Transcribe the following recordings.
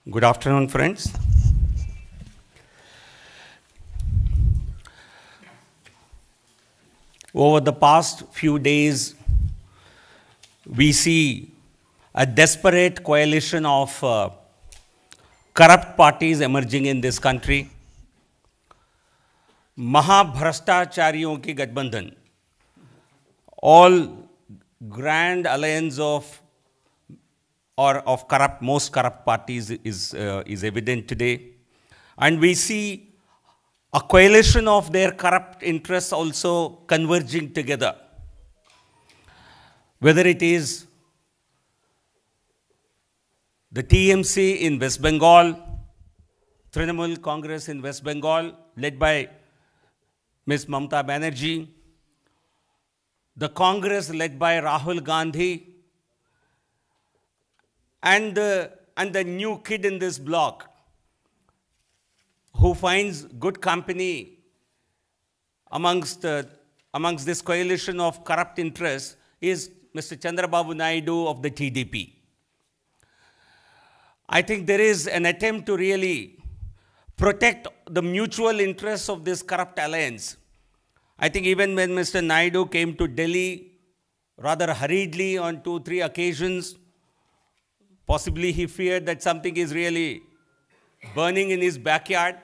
Good afternoon, friends. Over the past few days, we see a desperate coalition of corrupt parties emerging in this country. Mahabhrashtachariyon ki Gadbandhan, all grand alliance of most corrupt parties is evident today. And we see a coalition of their corrupt interests also converging together. Whether it is the TMC in West Bengal, Trinamool Congress in West Bengal, led by Ms. Mamata Banerjee, the Congress led by Rahul Gandhi, and the new kid in this block who finds good company amongst this coalition of corrupt interests is Mr. Chandrababu Naidu of the TDP. I think there is an attempt to really protect the mutual interests of this corrupt alliance. I think even when Mr. Naidu came to Delhi rather hurriedly on 2-3 occasions, possibly he feared that something is really burning in his backyard.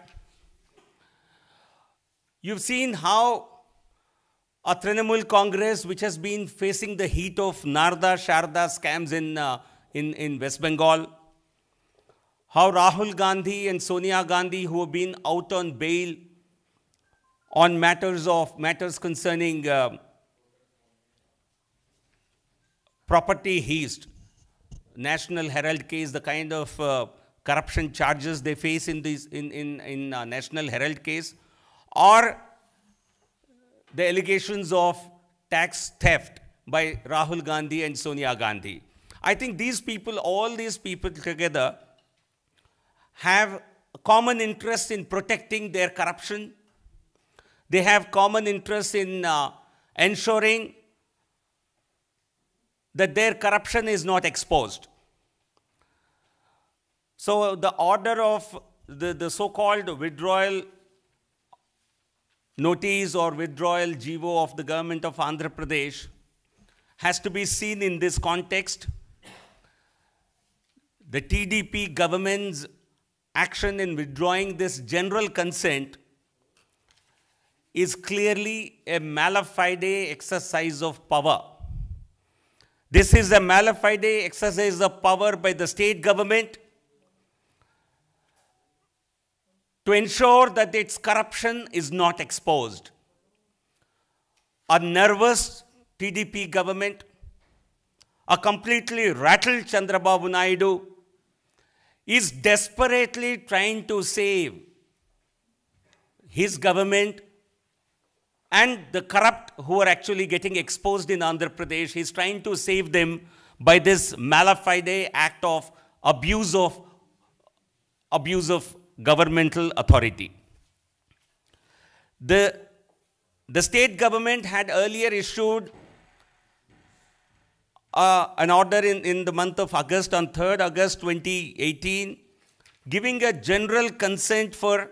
You've seen how a Trinamool Congress, which has been facing the heat of Narda Sharda scams in West Bengal, how Rahul Gandhi and Sonia Gandhi, who have been out on bail on matters concerning property heist, National Herald case, the kind of corruption charges they face in National Herald case, or the allegations of tax theft by Rahul Gandhi and Sonia Gandhi. I think these people, all these people together, have a common interest in protecting their corruption. They have common interest in ensuring that their corruption is not exposed. So the order of the so-called withdrawal notice or withdrawal GO of the government of Andhra Pradesh has to be seen in this context. The TDP government's action in withdrawing this general consent is clearly a mala fide exercise of power. This is a mala fide exercise of power by the state government to ensure that its corruption is not exposed. A nervous TDP government, a completely rattled Chandrababu Naidu, is desperately trying to save his government and the corrupt who are actually getting exposed in Andhra Pradesh. He's trying to save them by this mala fide act of abuse of governmental authority. The state government had earlier issued an order in the month of August, on 3rd August 2018, giving a general consent for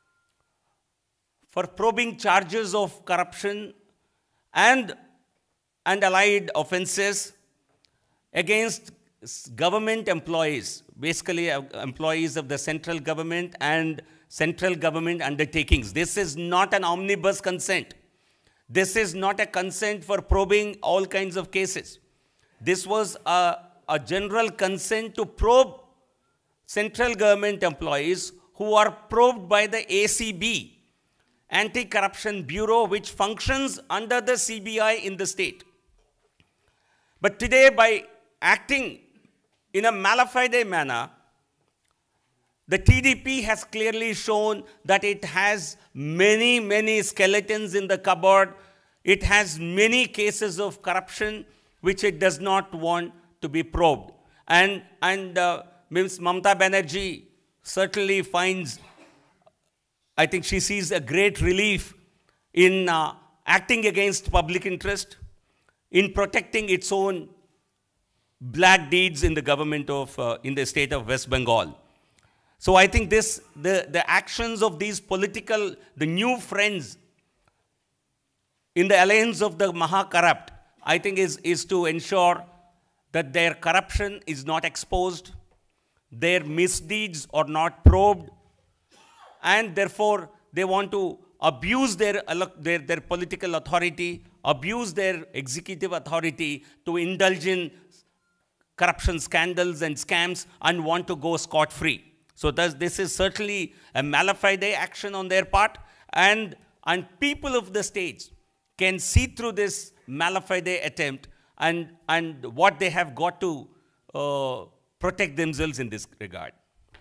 probing charges of corruption and allied offenses against government employees, basically employees of the central government and central government undertakings. This is not an omnibus consent. This is not a consent for probing all kinds of cases. This was a general consent to probe central government employees who are probed by the ACB, Anti-Corruption Bureau, which functions under the CBI in the state. But today, by acting in a mala fide manner, the TDP has clearly shown that it has many, many skeletons in the cupboard. It has many cases of corruption which it does not want to be probed. And Ms. Mamata Banerjee certainly finds, I think she sees a great relief in acting against public interest, in protecting its own black deeds in the government of, in the state of West Bengal. So I think the actions of these the new friends in the alliance of the Maha-corrupt, I think is to ensure that their corruption is not exposed, their misdeeds are not probed, and therefore they want to abuse their political authority, abuse their executive authority to indulge in corruption scandals and scams and want to go scot-free. So this is certainly a mala fide action on their part, and people of the states can see through this mala fide attempt and what they have got to protect themselves in this regard.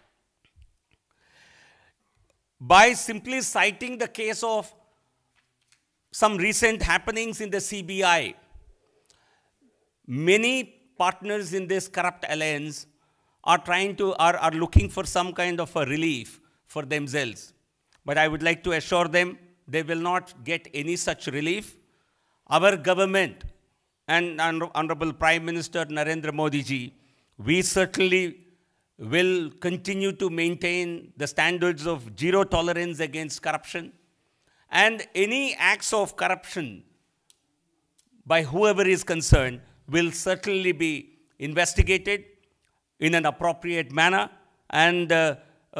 By simply citing the case of some recent happenings in the CBI, many partners in this corrupt alliance are looking for some kind of a relief for themselves. But I would like to assure them they will not get any such relief. Our government and Honorable Prime Minister Narendra Modi ji, we certainly will continue to maintain the standards of zero tolerance against corruption, and any acts of corruption by whoever is concerned will certainly be investigated in an appropriate manner. And the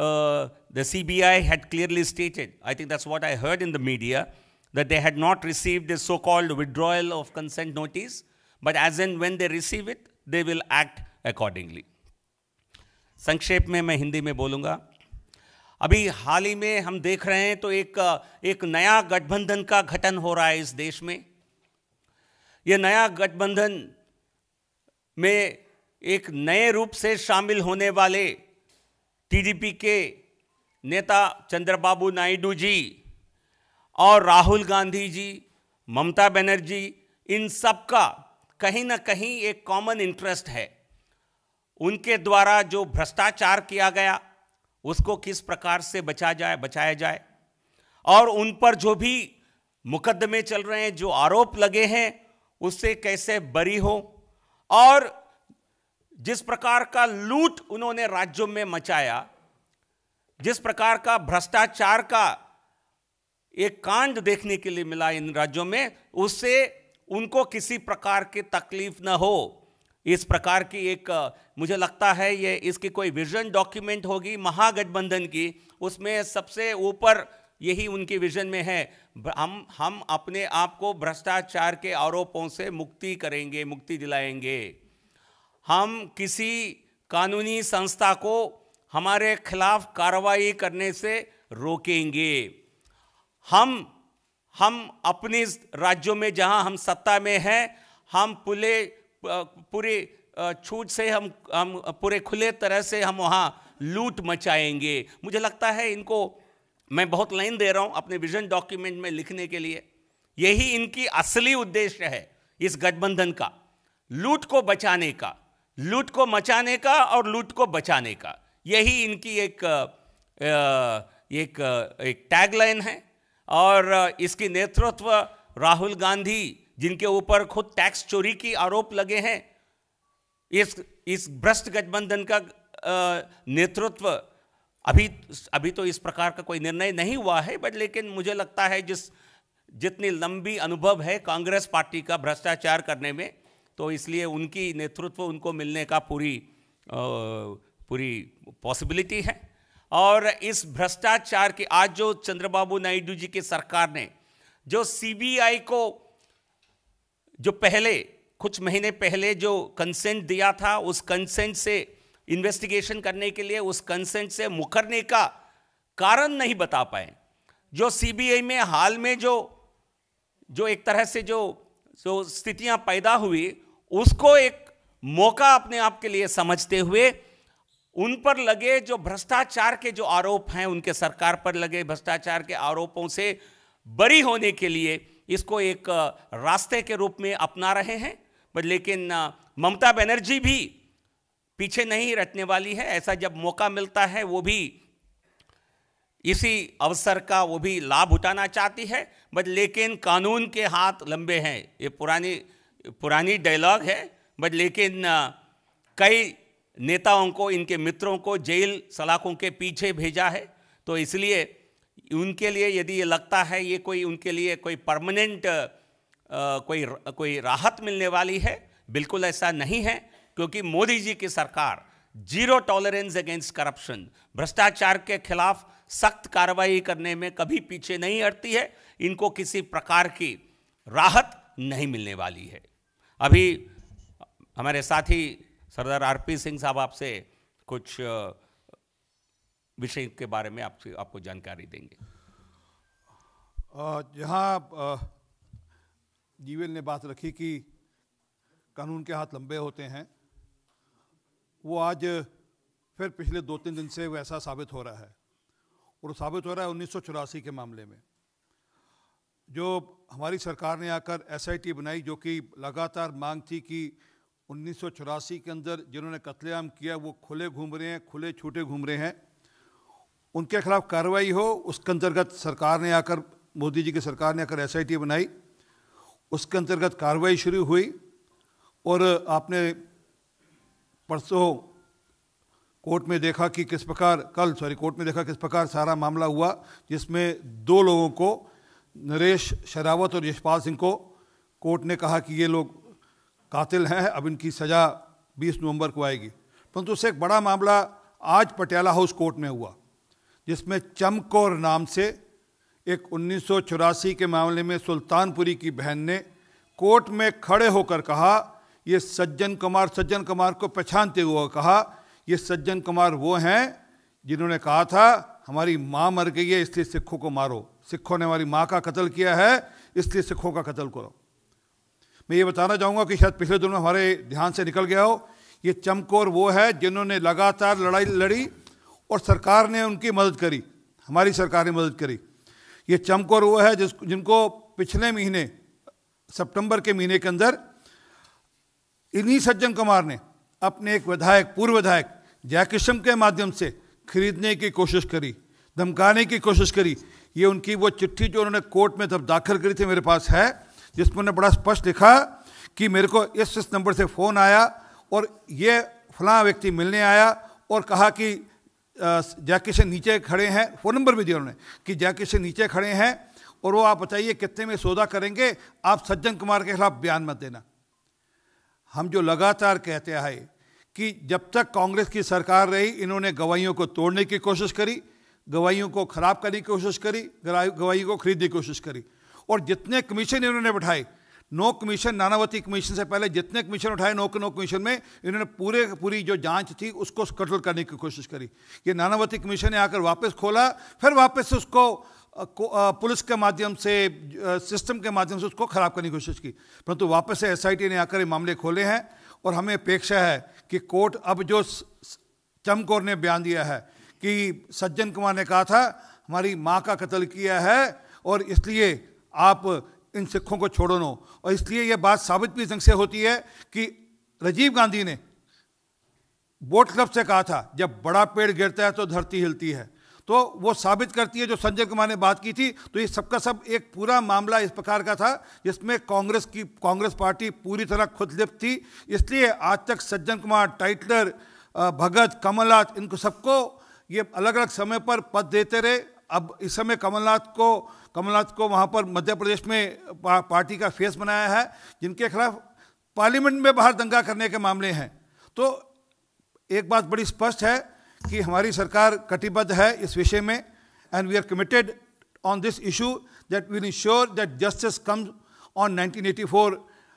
CBI had clearly stated, I think that's what I heard in the media, that they had not received a so-called withdrawal of consent notice, but as and when they receive it, they will act accordingly. संक्षेप में मैं हिंदी में बोलूँगा। अभी हाल ही में हम देख रहे हैं तो एक नया गठबंधन का गठन हो रहा है इस देश में। यह नया गठबंधन में एक नए रूप से शामिल होने वाले टीडीपी के नेता चंद्रबाबू नायडू जी और राहुल गांधी जी, ममता बनर्जी, इन सब का कहीं ना कहीं एक कॉमन इंटरेस्ट है। उनके द्वारा जो भ्रष्टाचार किया गया उसको किस प्रकार से बचाया जाए और उन पर जो भी मुकदमे चल रहे हैं, जो आरोप लगे हैं, उससे कैसे बरी हो, और जिस प्रकार का लूट उन्होंने राज्यों में मचाया, जिस प्रकार का भ्रष्टाचार का एक कांड देखने के लिए मिला इन राज्यों में, उससे उनको किसी प्रकार की तकलीफ न हो, इस प्रकार की एक मुझे लगता है ये इसकी कोई विजन डॉक्यूमेंट होगी महागठबंधन की, उसमें सबसे ऊपर यही उनकी विजन में है, हम अपने आप को भ्रष्टाचार के आरोपों से मुक्ति करेंगे, मुक्ति दिलाएंगे। हम किसी कानूनी संस्था को हमारे खिलाफ कार्रवाई करने से रोकेंगे। हम अपने राज्यों में जहां हम सत्ता में हैं, हम पूरे छूट से हम पूरे खुले तरह से हम वहां लूट मचाएंगे। मुझे लगता है इनको मैं बहुत लाइन दे रहा हूं अपने विजन डॉक्यूमेंट में लिखने के लिए। यही इनकी असली उद्देश्य है इस गठबंधन का, लूट को बचाने का, लूट को मचाने का और लूट को बचाने का। यही इनकी एक टैगलाइन है। और इसकी नेतृत्व राहुल गांधी, जिनके ऊपर खुद टैक्स चोरी की आरोप लगे हैं, इस भ्रष्ट गठबंधन का नेतृत्व अभी तो इस प्रकार का कोई निर्णय नहीं हुआ है, बट लेकिन मुझे लगता है जितनी लंबी अनुभव है कांग्रेस पार्टी का भ्रष्टाचार करने में, तो इसलिए उनकी नेतृत्व उनको मिलने का पूरी पॉसिबिलिटी है। और इस भ्रष्टाचार की आज जो चंद्रबाबू नायडू जी की सरकार ने जो सीबीआई को जो पहले कुछ महीने पहले जो कंसेंट दिया था, उस कंसेंट से इन्वेस्टिगेशन करने के लिए उस कंसेंट से मुकरने का कारण नहीं बता पाए। जो सीबीआई में हाल में जो एक तरह से जो स्थितियां पैदा हुई, उसको एक मौका अपने आप के लिए समझते हुए उन पर लगे जो भ्रष्टाचार के जो आरोप हैं, उनके सरकार पर लगे भ्रष्टाचार के आरोपों से बरी होने के लिए इसको एक रास्ते के रूप में अपना रहे हैं। बट लेकिन ममता बनर्जी भी पीछे नहीं हटने वाली है। ऐसा जब मौका मिलता है वो भी इसी अवसर का वो भी लाभ उठाना चाहती है। बट लेकिन कानून के हाथ लंबे हैं, ये पुरानी डायलॉग है। बट लेकिन कई नेताओं को, इनके मित्रों को जेल सलाखों के पीछे भेजा है। तो इसलिए उनके लिए यदि ये लगता है ये कोई उनके लिए कोई परमानेंट कोई राहत मिलने वाली है, बिल्कुल ऐसा नहीं है, क्योंकि मोदी जी की सरकार जीरो टॉलरेंस अगेंस्ट करप्शन, भ्रष्टाचार के खिलाफ सख्त कार्रवाई करने में कभी पीछे नहीं हटती है। इनको किसी प्रकार की राहत नहीं मिलने वाली है। अभी हमारे साथी सरदार आरपी सिंह साहब आपसे कुछ विषय के बारे में आपको जानकारी देंगे। जहाँ जीवन ने बात रखी कि कानून के हाथ लंबे होते हैं, वो आज फिर पिछले 2-3 दिन से वैसा साबित हो रहा है। और साबित हो रहा है 1984 के मामले में, जो हमारी सरकार ने आकर SIT बनाई, जो कि लगातार मांग थी कि 1984 के अंदर जिन्होंने कत्लेआम किया वो खुले घूम रहे हैं, खुले छूटे घूम रहे हैं, उनके खिलाफ कार्रवाई हो। उसके अंतर्गत सरकार ने आकर, मोदी जी की सरकार ने आकर SIT बनाई, उसके अंतर्गत कार्रवाई शुरू हुई। और आपने परसों कोर्ट में देखा कि किस प्रकार, कोर्ट में देखा किस प्रकार सारा मामला हुआ, जिसमें 2 लोगों को, नरेश शेरावत और यशपाल सिंह को, कोर्ट ने कहा कि ये लोग कातिल हैं, अब इनकी सज़ा 20 नवंबर को आएगी। परंतु उससे एक बड़ा मामला आज पटियाला हाउस कोर्ट में हुआ, जिसमें चमकौर नाम से एक 1984 के मामले में सुल्तानपुरी की बहन ने कोर्ट में खड़े होकर कहा, ये सज्जन कुमार को पहचानते हुए कहा, ये सज्जन कुमार वो हैं जिन्होंने कहा था हमारी माँ मर गई है इसलिए सिखों को मारो, सिखों ने हमारी माँ का कत्ल किया है इसलिए सिखों का कत्ल करो। मैं ये बताना चाहूँगा कि शायद पिछले दिनों हमारे ध्यान से निकल गया हो, ये चमकौर वो है जिन्होंने लगातार लड़ाई लड़ी और सरकार ने उनकी मदद करी, हमारी सरकार ने मदद करी। ये चमकौर वो है जिनको पिछले महीने सितंबर के महीने के अंदर इन्हीं सज्जन कुमार ने अपने एक विधायक, पूर्व विधायक जयकिशन के माध्यम से खरीदने की कोशिश करी, धमकाने की कोशिश करी। ये उनकी वो चिट्ठी जो उन्होंने कोर्ट में तब दाखिल करी थी मेरे पास है, जिसमें उन्होंने बड़ा स्पष्ट लिखा कि मेरे को इस नंबर से फ़ोन आया और ये फलां व्यक्ति मिलने आया और कहा कि जयकिशन नीचे खड़े हैं, फ़ोन नंबर भी दिया उन्होंने कि जयकिशन नीचे खड़े हैं और वो आप बताइए कितने में सौदा करेंगे, आप सज्जन कुमार के खिलाफ बयान मत देना। हम जो लगातार कहते आए कि जब तक कांग्रेस की सरकार रही, इन्होंने गवाहियों को तोड़ने की कोशिश करी, गवाहियों को ख़राब करने की कोशिश करी, गवाही को खरीदने की कोशिश करी। और जितने कमीशन इन्होंने बैठाए, 9 कमीशन, नानावती कमीशन से पहले जितने कमीशन उठाए, 9 कमीशन में इन्होंने पूरी जो जांच थी उसको कत्ल करने की कोशिश करी। ये नानावती कमीशन ने आकर वापस खोला, फिर वापस से उसको पुलिस के माध्यम से, सिस्टम के माध्यम से उसको ख़राब करने की कोशिश की, परंतु वापस से SIT ने आकर ये मामले खोले हैं। और हमें अपेक्षा है कि कोर्ट अब जो चमकौर ने बयान दिया है कि सज्जन कुमार ने कहा था हमारी माँ का कत्ल किया है और इसलिए आप इन सिखों को छोड़ो नो, और इसलिए यह बात साबित भी ढंग से होती है कि राजीव गांधी ने बोट क्लब से कहा था जब बड़ा पेड़ गिरता है तो धरती हिलती है, तो वो साबित करती है जो संजय कुमार ने बात की थी। तो ये सबका सब एक पूरा मामला इस प्रकार का था जिसमें कांग्रेस पार्टी पूरी तरह खुद लिप्त थी। इसलिए आज तक सज्जन कुमार, टाइटलर, भगत, कमलनाथ, इनको सबको ये अलग अलग समय पर पद देते रहे। अब इस समय कमलनाथ को वहाँ पर मध्य प्रदेश में पार्टी का फेस बनाया है, जिनके खिलाफ पार्लियामेंट में बाहर दंगा करने के मामले हैं। तो एक बात बड़ी स्पष्ट है कि हमारी सरकार कटिबद्ध है इस विषय में, and we are committed on this issue that we ensure that justice comes on 1984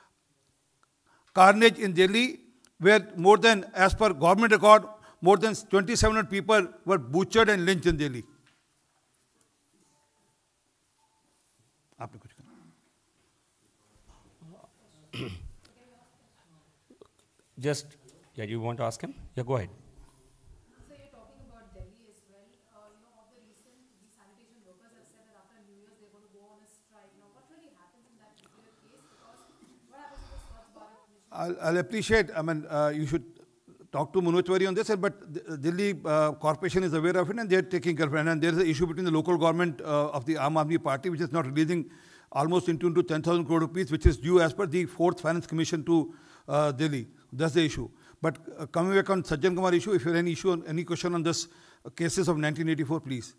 carnage in Delhi, where more than, as per government record, more than 2,700 people were butchered and lynched in Delhi. आपने कुछ कहा? Just, yeah, you want to ask him? Yeah, go ahead. So you're talking about Delhi as well. Of the recent, the sanitation workers have said that after New Year's they're going to go on a strike. Now, what really happens in that particular case? Because what happens with the Swachh Bharat mission? I'll appreciate, you should talk to Manoj Tiwari on this, but the Delhi corporation is aware of it and they're taking care of it. And there is an issue between the local government of the Aam Aadmi Party, which is not releasing almost into 10,000 crore rupees, which is due as per the 4th Finance Commission to Delhi. That's the issue. But coming back on Sajjan Kumar issue, if you have any issue, any question on this cases of 1984, please.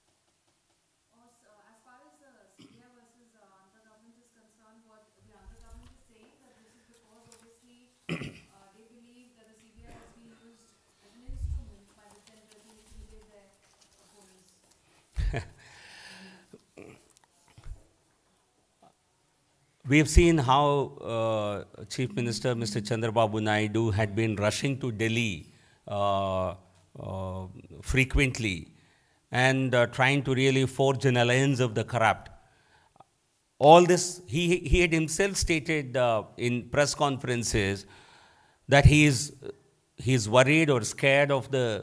As far as the CBI versus Andhra government is concerned, what the Andhra government is saying that this is because obviously they believe that the CBI has been used as an instrument by the central to intimidate their opponents. We have seen how Chief Minister Mr. Chandrababu Naidu had been rushing to Delhi frequently and trying to really forge an alliance of the corrupt. All this, he had himself stated in press conferences that he is worried or scared of the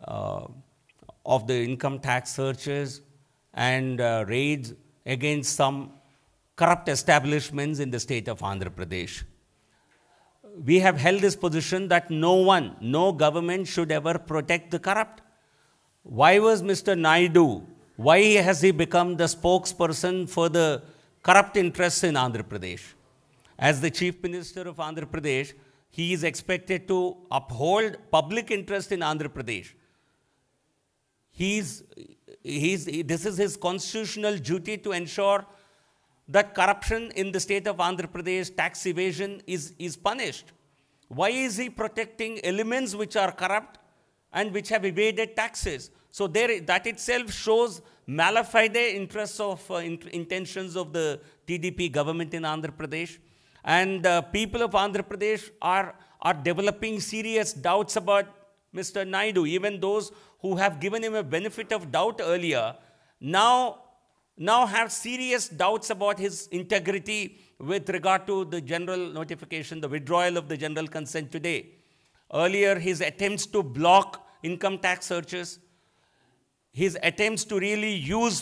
income tax searches and raids against some corrupt establishments in the state of Andhra Pradesh. We have held this position that no government should ever protect the corrupt. Why was Mr. Naidu, why has he become the spokesperson for the corrupt interests in Andhra Pradesh? As the Chief Minister of Andhra Pradesh, he is expected to uphold public interest in Andhra Pradesh. This is his constitutional duty to ensure that corruption in the state of Andhra Pradesh, tax evasion is punished. Why is he protecting elements which are corrupt and which have evaded taxes? So that itself shows mala fide interests of intentions of the TDP government in Andhra Pradesh. And people of Andhra Pradesh are developing serious doubts about Mr. Naidu. Even those who have given him a benefit of doubt earlier, now have serious doubts about his integrity with regard to the general notification, the withdrawal of the general consent today. Earlier, his attempts to block income tax searches, his attempts to really use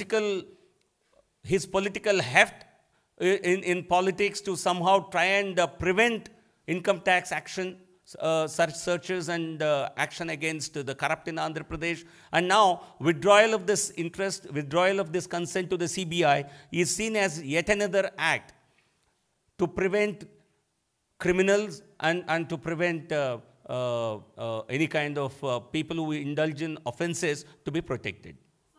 his political heft in politics to somehow try and prevent income tax action, searches and action against the corrupt in Andhra Pradesh. And now withdrawal of this consent to the CBI is seen as yet another act to prevent criminals and to prevent any kind of people who indulge in offenses to be protected.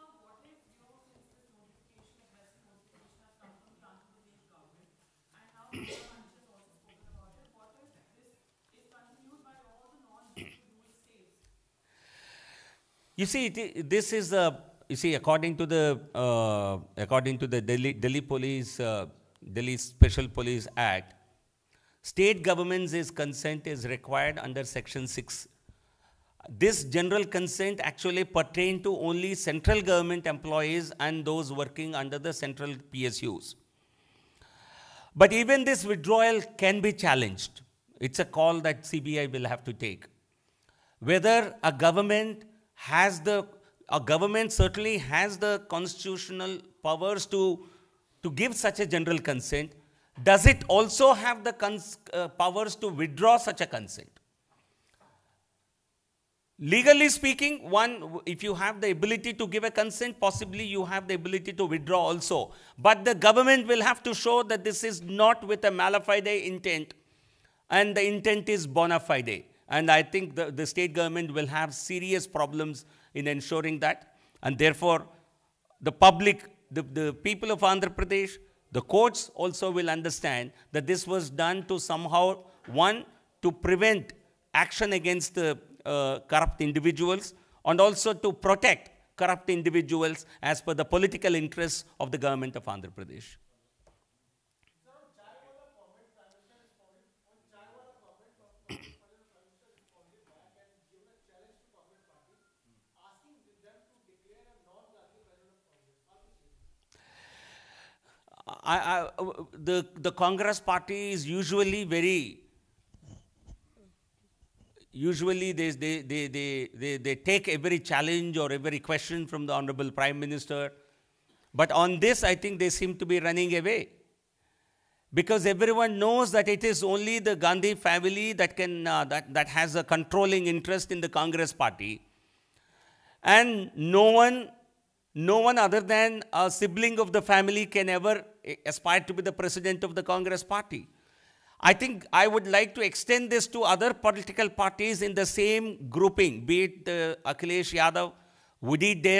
You see, this is according to the Delhi Police, Delhi Special Police Act, state governments' consent is required under Section 6. This general consent actually pertains to only central government employees and those working under the central PSUs. But even this withdrawal can be challenged. It's a call that CBI will have to take. Whether a government certainly has the constitutional powers to give such a general consent. Does it also have the powers to withdraw such a consent? Legally speaking, if you have the ability to give a consent, possibly you have the ability to withdraw also. But the government will have to show that this is not with a mala fide intent, and the intent is bona fide. And I think the state government will have serious problems in ensuring that. And therefore, the public, the people of Andhra Pradesh, the courts also will understand that this was done to somehow, to prevent action against the corrupt individuals, and also to protect corrupt individuals as per the political interests of the government of Andhra Pradesh. The Congress party is usually they take every challenge or every question from the Honorable Prime Minister. But on this, I think they seem to be running away. Because everyone knows that it is only the Gandhi family that that has a controlling interest in the Congress party. And no one other than a sibling of the family can ever aspire to be the president of the Congress party. I think I would like to extend this to other political parties in the same grouping, be it Akhilesh Yadav. Would he dare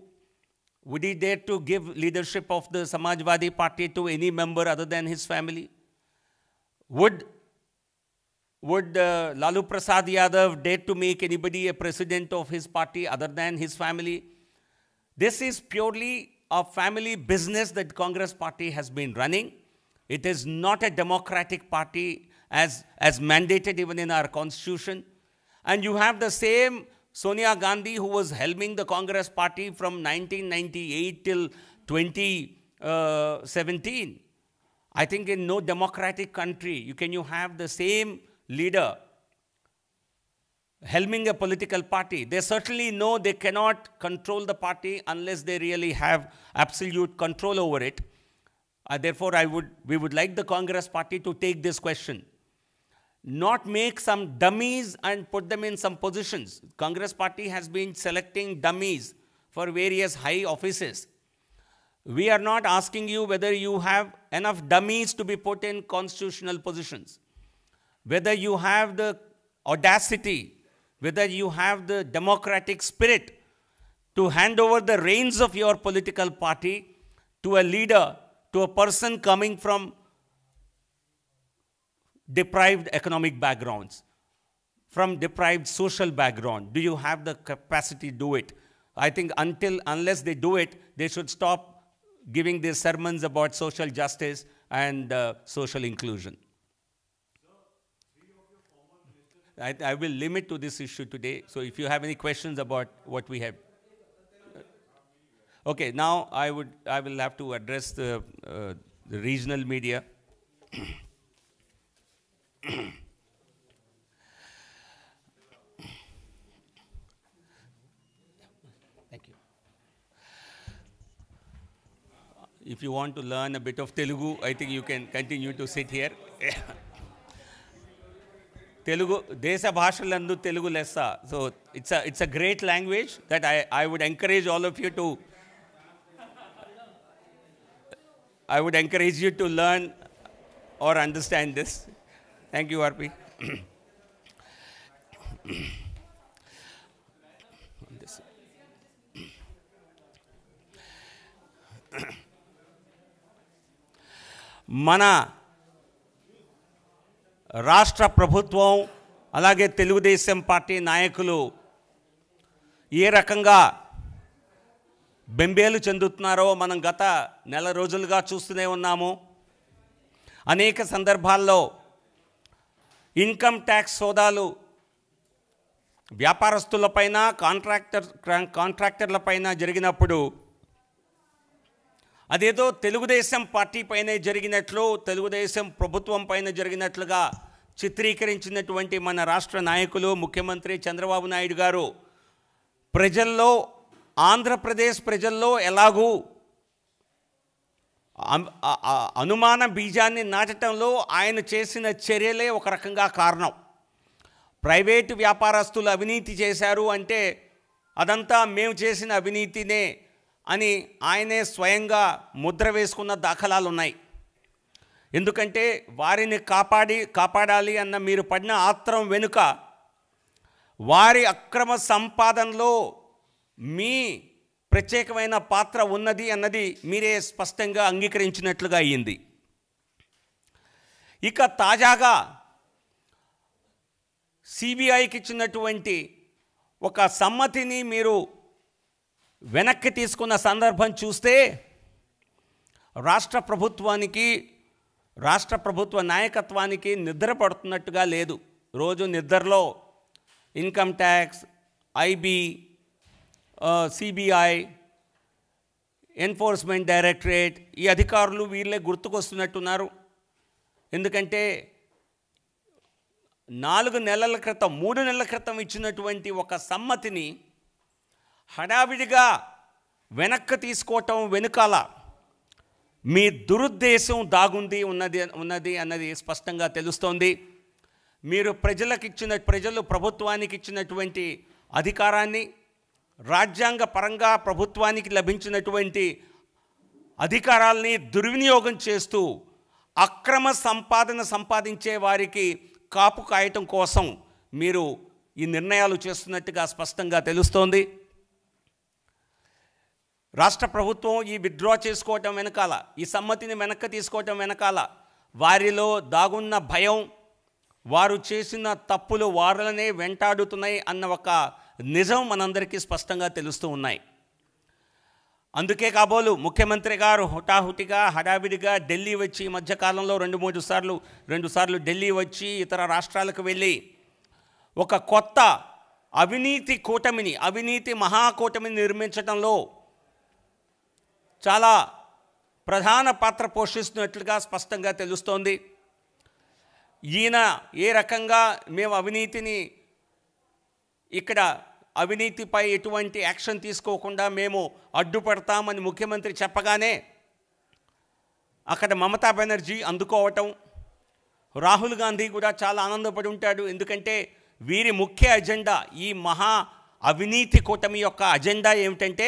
to give leadership of the Samajwadi Party to any member other than his family? Would Lalu Prasad Yadav dare to make anybody a president of his party other than his family? This is purely a family business that Congress Party has been running. It is not a democratic party as mandated even in our constitution. And you have the same Sonia Gandhi, who was helming the Congress Party from 1998 till 2017. I think in no democratic country you have the same leader helming a political party. They certainly know they cannot control the party unless they really have absolute control over it. Therefore, we would like the Congress Party to take this question, not make some dummies and put them in some positions. Congress Party has been selecting dummies for various high offices. We are not asking you whether you have enough dummies to be put in constitutional positions, whether you have the audacity, whether you have the democratic spirit to hand over the reins of your political party to a leader, to a person coming from deprived economic backgrounds, from deprived social background. Do you have the capacity to do it? I think unless they do it, they should stop giving these sermons about social justice and social inclusion. I will limit to this issue today. So if you have any questions about what we have. Okay, now I will have to address the regional media. Thank you. If you want to learn a bit of Telugu, I think you can continue to sit here. Telugu, Desha Bhashalandu Telugu Lessa. So it's a great language that I would encourage all of you to. I would encourage you to learn or understand this. Thank you, RP. మన రాష్ట్ర ప్రభుత్వం అలాగే Telugu Desam party నాయకులు ఏ రకంగా బెంబేలు చెందుతున్నారో మనం గత నెల రోజులుగా చూస్తూనే ఉన్నాము. అనేక సందర్భాల్లో ఇన్కమ్ ట్యాక్స్ సోదాలు వ్యాపారస్తులపైన కాంట్రాక్టర్లపైన జరిగినప్పుడు అదేదో తెలుగుదేశం పార్టీ పైనే జరిగినట్లు, తెలుగుదేశం ప్రభుత్వం పైన జరిగినట్లుగా చిత్రీకరించినటువంటి మన రాష్ట్ర నాయకులు ముఖ్యమంత్రి చంద్రబాబు నాయుడు గారు ప్రజల్లో, ఆంధ్రప్రదేశ్ ప్రజల్లో ఎలాగూ అనుమాన బీజాన్ని నాటడంలో ఆయన చేసిన చర్యలే ఒక రకంగా కారణం. ప్రైవేటు వ్యాపారస్తులు అవినీతి చేశారు అంటే అదంతా మేము చేసిన అవినీతినే అని ఆయనే స్వయంగా ముద్ర వేసుకున్న దాఖలాలు ఉన్నాయి. ఎందుకంటే వారిని కాపాడాలి అన్న మీరు పడిన ఆత్రం వెనుక వారి అక్రమ సంపాదనలో మీ ప్రత్యేకమైన పాత్ర ఉన్నది అన్నది మీరే స్పష్టంగా అంగీకరించినట్లుగా అయ్యింది. ఇక తాజాగా సిబిఐకి ఇచ్చినటువంటి ఒక సమ్మతిని మీరు వెనక్కి తీసుకున్న సందర్భం చూస్తే రాష్ట్ర ప్రభుత్వ నాయకత్వానికి నిద్ర పడుతున్నట్టుగా లేదు. రోజు నిద్రలో income tax, IB, CBI, enforcement directorate ఈ అధికారులు వీళ్ళే గుర్తుకొస్తున్నట్టున్నారు. ఎందుకంటే 3 నెలల క్రితం ఇచ్చినటువంటి ఒక సమ్మతిని హడావిడిగా వెనక్కి తీసుకోవటం వెనుకాల మీ దురుద్దేశం దాగుంది ఉన్నది అన్నది స్పష్టంగా తెలుస్తోంది. మీరు ప్రజలు ప్రభుత్వానికి ఇచ్చినటువంటి అధికారాన్ని, రాజ్యాంగ పరంగా ప్రభుత్వానికి లభించినటువంటి అధికారాల్ని దుర్వినియోగం చేస్తూ అక్రమ సంపాదన సంపాదించే వారికి కాపు కాయటం కోసం మీరు ఈ నిర్ణయాలు చేస్తున్నట్టుగా స్పష్టంగా తెలుస్తోంది. రాష్ట్ర ప్రభుత్వం ఈ విత్డ్రా చేసుకోవటం వెనకాల, ఈ సమ్మతిని వెనక్కి తీసుకోవటం వెనకాల వారిలో దాగున్న భయం, వారు చేసిన తప్పులు వారినే వెంటాడుతున్నాయి అన్న ఒక నిజం మనందరికీ స్పష్టంగా తెలుస్తూ ఉన్నాయి. అందుకే కాబోలు ముఖ్యమంత్రి గారు హుటాహుటిగా హడావిడిగా ఢిల్లీ వచ్చి ఈ మధ్యకాలంలో రెండు సార్లు ఢిల్లీ వచ్చి ఇతర రాష్ట్రాలకు వెళ్ళి ఒక కొత్త అవినీతి మహాకూటమిని నిర్మించడంలో చాలా ప్రధాన పాత్ర పోషిస్తున్నట్లుగా స్పష్టంగా తెలుస్తోంది. ఈయన ఏ రకంగా మేము అవినీతిపై ఎటువంటి యాక్షన్ తీసుకోకుండా మేము అడ్డుపడతామని ముఖ్యమంత్రి చెప్పగానే అక్కడ మమతా బెనర్జీ అందుకోవటం, రాహుల్ గాంధీ కూడా చాలా ఆనందపడి ఉంటాడు. ఎందుకంటే వీరి ముఖ్య అజెండా, ఈ మహా అవినీతి కూటమి యొక్క అజెండా ఏమిటంటే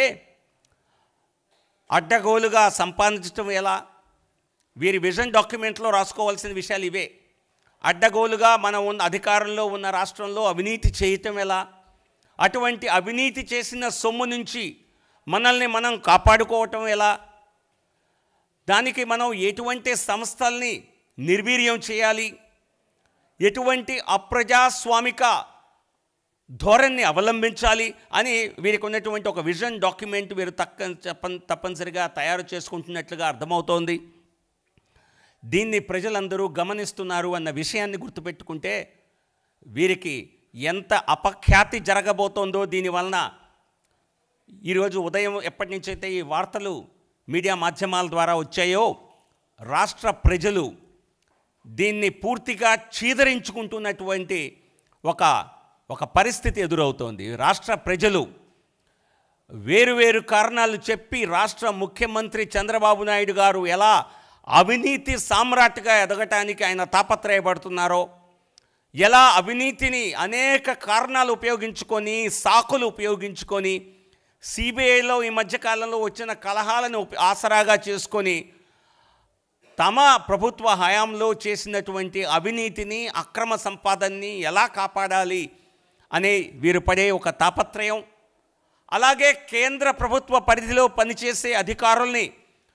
అడ్డగోలుగా సంపాదించడం ఎలా. వీరి విజన్ డాక్యుమెంట్లో రాసుకోవాల్సిన విషయాలు ఇవే. అడ్డగోలుగా అధికారంలో ఉన్న రాష్ట్రంలో అవినీతి చేయటం ఎలా, అటువంటి అవినీతి చేసిన సొమ్ము నుంచి మనల్ని మనం కాపాడుకోవటం ఎలా, దానికి మనం ఎటువంటి సంస్థల్ని నిర్వీర్యం చేయాలి, ఎటువంటి అప్రజాస్వామిక ధోరణిని అవలంబించాలి అని వీరికి ఉన్నటువంటి ఒక విజన్ డాక్యుమెంట్ వీరు తప్పనిసరిగా తయారు చేసుకుంటున్నట్లుగా అర్థమవుతోంది. దీన్ని ప్రజలందరూ గమనిస్తున్నారు అన్న విషయాన్ని గుర్తుపెట్టుకుంటే వీరికి ఎంత అపఖ్యాతి జరగబోతోందో దీనివలన ఈరోజు ఉదయం ఎప్పటి నుంచైతే ఈ వార్తలు మీడియా మాధ్యమాల ద్వారా వచ్చాయో రాష్ట్ర ప్రజలు దీన్ని పూర్తిగా చీదరించుకుంటున్నటువంటి ఒక పరిస్థితి ఎదురవుతోంది. రాష్ట్ర ప్రజలు వేరువేరు కారణాలు చెప్పి రాష్ట్ర ముఖ్యమంత్రి చంద్రబాబు నాయుడు గారు ఎలా అవినీతి సామ్రాట్గా ఎదగటానికి ఆయన తాపత్రయపడుతున్నారో, ఎలా అవినీతిని అనేక కారణాలు ఉపయోగించుకొని, సాకులు ఉపయోగించుకొని, సిబిఐలో ఈ మధ్యకాలంలో వచ్చిన కలహాలను ఆసరాగా చేసుకొని తమ ప్రభుత్వ హయాంలో చేసినటువంటి అవినీతిని, అక్రమ సంపాదనని ఎలా కాపాడాలి అనే వీరు పడే ఒక తాపత్రయం, అలాగే కేంద్ర ప్రభుత్వ పరిధిలో పనిచేసే అధికారుల్ని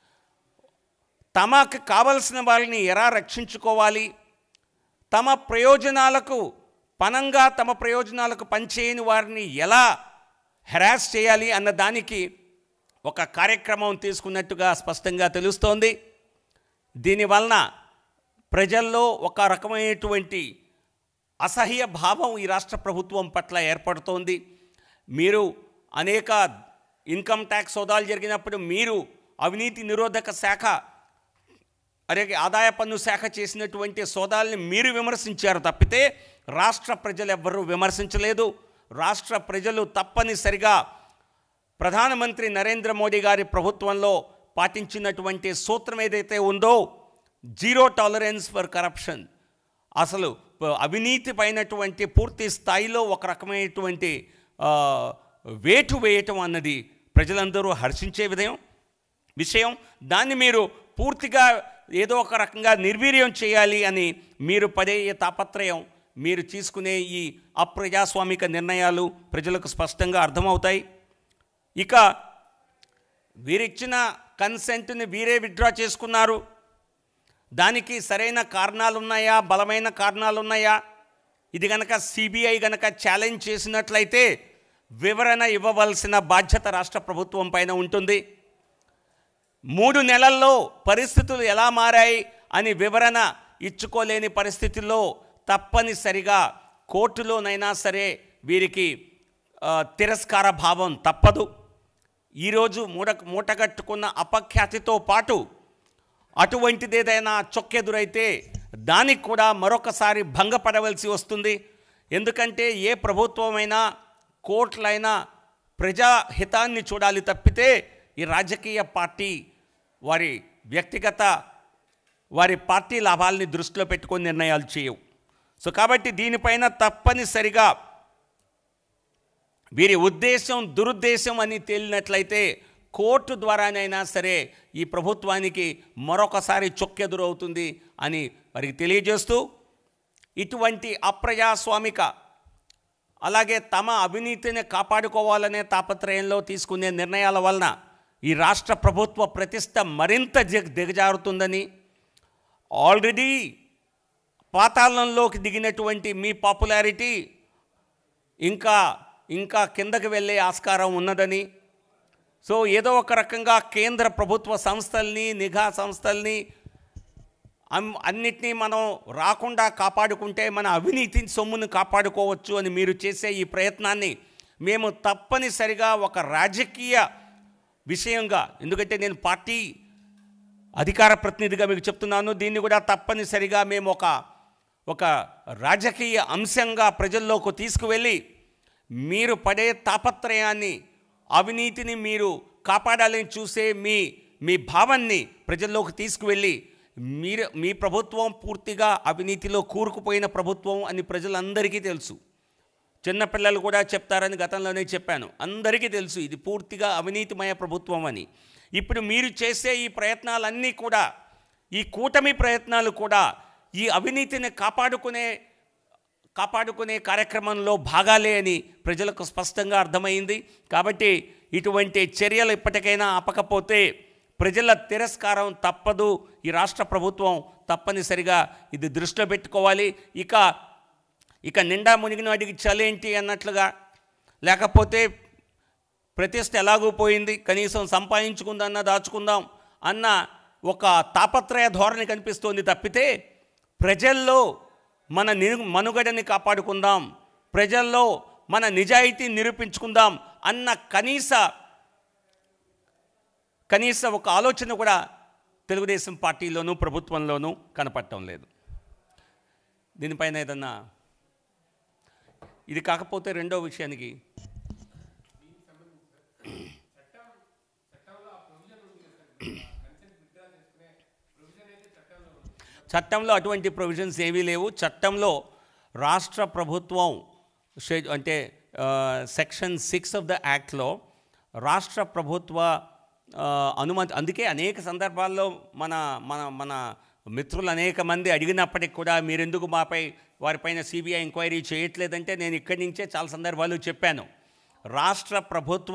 తమకు కావలసిన వాళ్ళని ఎలా రక్షించుకోవాలి, తమ ప్రయోజనాలకు పనిచేయని వారిని ఎలా హెరాస్ చేయాలి అన్న దానికి ఒక కార్యక్రమం తీసుకున్నట్టుగా స్పష్టంగా తెలుస్తోంది. దీనివలన ప్రజల్లో ఒక రకమైనటువంటి అసహ్య భావం ఈ రాష్ట్ర ప్రభుత్వం పట్ల ఏర్పడుతోంది. మీరు అనేక ఇన్కమ్ ట్యాక్స్ సోదాలు జరిగినప్పుడు మీరు అవినీతి నిరోధక శాఖ అలాగే ఆదాయ పన్ను శాఖ చేసినటువంటి సోదాలని మీరు విమర్శించారు తప్పితే రాష్ట్ర ప్రజలు ఎవ్వరూ విమర్శించలేదు. రాష్ట్ర ప్రజలు తప్పనిసరిగా ప్రధానమంత్రి నరేంద్ర మోడీ గారి ప్రభుత్వంలో పాటించినటువంటి సూత్రం ఏదైతే ఉందో, జీరో టాలరెన్స్ ఫర్ కరప్షన్, అసలు అవినీతి పైనటువంటి పూర్తి స్థాయిలో ఒక రకమైనటువంటి వేటు వేయటం అన్నది ప్రజలందరూ హర్షించే విషయం. దాన్ని మీరు పూర్తిగా ఏదో ఒక రకంగా నిర్వీర్యం చేయాలి అని మీరు పడే తాపత్రయం, మీరు తీసుకునే ఈ అప్రజాస్వామిక నిర్ణయాలు ప్రజలకు స్పష్టంగా అర్థమవుతాయి. ఇక వీరిచ్చిన కన్సెంట్ని వీరే విత్డ్రా చేసుకున్నారు. దానికి సరైన కారణాలు ఉన్నాయా, బలమైన కారణాలు ఉన్నాయా? ఇది గనక సిబిఐ గనక ఛాలెంజ్ చేసినట్లయితే వివరణ ఇవ్వవలసిన బాధ్యత రాష్ట్ర ప్రభుత్వం పైన ఉంటుంది. 3 నెలల్లో పరిస్థితులు ఎలా మారాయి అని వివరణ ఇచ్చుకోలేని పరిస్థితుల్లో తప్పనిసరిగా కోర్టులోనైనా సరే వీరికి తిరస్కార భావం తప్పదు. ఈరోజు మూటగట్టుకున్న అపఖ్యాతితో పాటు అటువంటిదేదైనా చొక్కెదురైతే దానికి కూడా మరొకసారి భంగపడవలసి వస్తుంది. ఎందుకంటే ఏ ప్రభుత్వమైనా కోర్టులైనా ప్రజాహితాన్ని చూడాలి తప్పితే ఈ రాజకీయ పార్టీ వారి పార్టీ లాభాలని దృష్టిలో పెట్టుకొని నిర్ణయాలు చేయవు. సో కాబట్టి దీనిపైన తప్పనిసరిగా వీరి ఉద్దేశం దురుద్దేశం అని తేలినట్లయితే కోర్టు ద్వారానైనా సరే ఈ ప్రభుత్వానికి మరొకసారి చొక్కెదురవుతుంది అని వారికి తెలియజేస్తూ, ఇటువంటి అప్రజాస్వామిక అలాగే తమ అవినీతిని కాపాడుకోవాలనే తాపత్రయంలో తీసుకునే నిర్ణయాల వలన ఈ రాష్ట్ర ప్రభుత్వ ప్రతిష్ట మరింత దిగజారుతుందని, ఆల్రెడీ పాతాళంలోకి దిగినటువంటి మీ పాపులారిటీ ఇంకా కిందకి వెళ్ళే ఆస్కారం ఉన్నదని, సో ఏదో ఒక రకంగా కేంద్ర ప్రభుత్వ సంస్థల్ని, నిఘా సంస్థల్ని అన్నిటినీ మనం రాకుండా కాపాడుకుంటే మన అవినీతి సొమ్మును కాపాడుకోవచ్చు అని మీరు చేసే ఈ ప్రయత్నాన్ని మేము తప్పనిసరిగా ఒక రాజకీయ విషయంగా, ఎందుకంటే నేను పార్టీ అధికార ప్రతినిధిగా మీకు చెప్తున్నాను, దీన్ని కూడా తప్పనిసరిగా మేము ఒక రాజకీయ అంశంగా ప్రజల్లోకి తీసుకువెళ్ళి మీరు పడే తాపత్రయాన్ని, అవినీతిని మీరు కాపాడాలని చూసే మీ భావాన్ని ప్రజల్లోకి తీసుకువెళ్ళి మీ ప్రభుత్వం పూర్తిగా అవినీతిలో కూరుకుపోయిన ప్రభుత్వం అని ప్రజలందరికీ తెలుసు. చిన్నపిల్లలు కూడా చెప్తారని గతంలోనే చెప్పాను. అందరికీ తెలుసు ఇది పూర్తిగా అవినీతిమయ ప్రభుత్వం అని. ఇప్పుడు మీరు చేసే ఈ ప్రయత్నాలన్నీ కూడా, ఈ కూటమి ప్రయత్నాలు కూడా ఈ అవినీతిని కాపాడుకునే కార్యక్రమంలో భాగాలే అని ప్రజలకు స్పష్టంగా అర్థమైంది. కాబట్టి ఇటువంటి చర్యలు ఇప్పటికైనా ఆపకపోతే ప్రజల తిరస్కారం తప్పదు. ఈ రాష్ట్ర ప్రభుత్వం తప్పనిసరిగా ఇది దృష్టిలో పెట్టుకోవాలి. ఇక నిండా మునిగిన వాటికి చలేంటి అన్నట్లుగా, లేకపోతే ప్రతిష్ట ఎలాగూ పోయింది, కనీసం సంపాదించుకుందన్నా దాచుకుందాం అన్న ఒక తాపత్రయ ధోరణి కనిపిస్తోంది తప్పితే, ప్రజల్లో మన మనుగడని కాపాడుకుందాం, ప్రజల్లో మన నిజాయితీని నిరూపించుకుందాం అన్న కనీస ఒక ఆలోచన కూడా తెలుగుదేశం పార్టీలోనూ ప్రభుత్వంలోనూ కనపడటం లేదు. దీనిపైన ఏదన్నా ఇది కాకపోతే రెండో విషయానికి, చట్టంలో అటువంటి ప్రొవిజన్స్ ఏవీ లేవు. చట్టంలో రాష్ట్ర ప్రభుత్వం అంటే సెక్షన్ 6 ఆఫ్ ద యాక్ట్లో రాష్ట్ర ప్రభుత్వ అనుమతి, అందుకే అనేక సందర్భాల్లో మన మిత్రులు అనేక మంది అడిగినప్పటికి కూడా మీరెందుకు వారిపైన సిబిఐ ఎంక్వైరీ చేయట్లేదంటే నేను ఇక్కడి నుంచే చాలా సందర్భాలు చెప్పాను. రాష్ట్ర ప్రభుత్వ